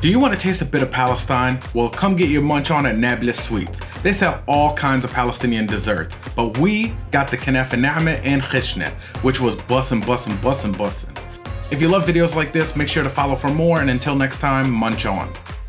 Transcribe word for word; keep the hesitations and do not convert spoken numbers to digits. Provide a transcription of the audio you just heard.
Do you want to taste a bit of Palestine? Well, come get your munch on at Nablus Sweets. They sell all kinds of Palestinian desserts, but we got the Kanafeh and khishna, which was bussin', bussin', bussin', bussin'. If you love videos like this, make sure to follow for more, and until next time, munch on.